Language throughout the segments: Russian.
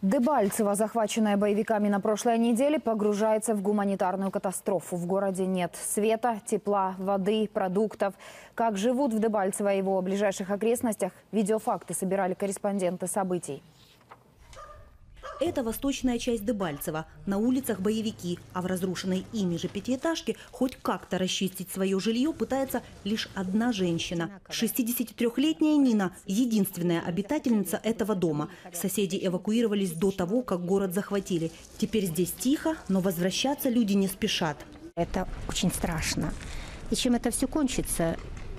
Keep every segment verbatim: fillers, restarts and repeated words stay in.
Дебальцево, захваченное боевиками на прошлой неделе, погружается в гуманитарную катастрофу. В городе нет света, тепла, воды, продуктов. Как живут в Дебальцево и его ближайших окрестностях, видеофакты собирали корреспонденты событий. Это восточная часть Дебальцева. На улицах боевики, а в разрушенной ими же пятиэтажке хоть как-то расчистить свое жилье пытается лишь одна женщина. шестидесятитрёхлетняя Нина – единственная обитательница этого дома. Соседи эвакуировались до того, как город захватили. Теперь здесь тихо, но возвращаться люди не спешат. Это очень страшно. И чем это все кончится,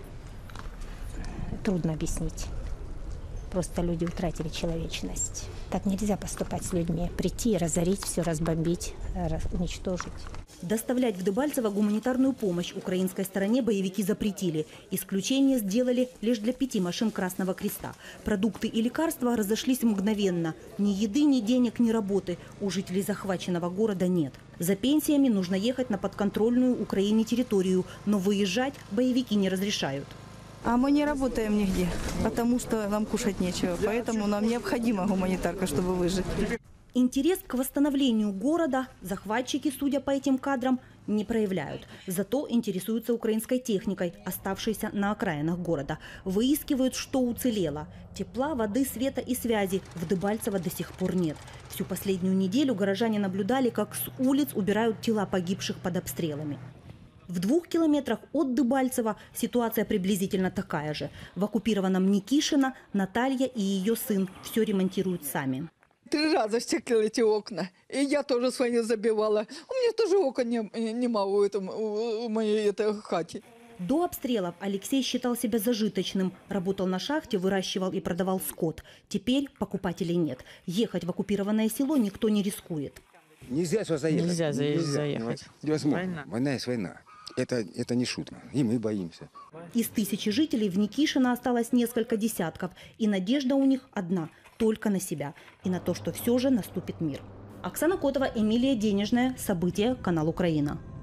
трудно объяснить. Просто люди утратили человечность. Так нельзя поступать с людьми. Прийти, разорить, все разбомбить, уничтожить. Доставлять в Дебальцево гуманитарную помощь украинской стороне боевики запретили. Исключение сделали лишь для пяти машин Красного Креста. Продукты и лекарства разошлись мгновенно. Ни еды, ни денег, ни работы у жителей захваченного города нет. За пенсиями нужно ехать на подконтрольную Украине территорию, но выезжать боевики не разрешают. А мы не работаем нигде, потому что нам кушать нечего. Поэтому нам необходима гуманитарка, чтобы выжить. Интерес к восстановлению города захватчики, судя по этим кадрам, не проявляют. Зато интересуются украинской техникой, оставшейся на окраинах города. Выискивают, что уцелело. Тепла, воды, света и связи в Дебальцево до сих пор нет. Всю последнюю неделю горожане наблюдали, как с улиц убирают тела погибших под обстрелами. В двух километрах от Дебальцева ситуация приблизительно такая же. В оккупированном Никишино Наталья и ее сын все ремонтируют сами. Три раза стекли эти окна. И я тоже свои забивала. У меня тоже окон не, нема в, этом, в моей этой хате. До обстрелов Алексей считал себя зажиточным. Работал на шахте, выращивал и продавал скот. Теперь покупателей нет. Ехать в оккупированное село никто не рискует. Нельзя сюда заехать. Нельзя заехать. Невозможно. Война есть война. Это, это не шутка. И мы боимся. Из тысячи жителей в Никишино осталось несколько десятков. И надежда у них одна – только на себя. И на то, что все же наступит мир. Оксана Котова, Эмилия Денежная. События. Канал Украина.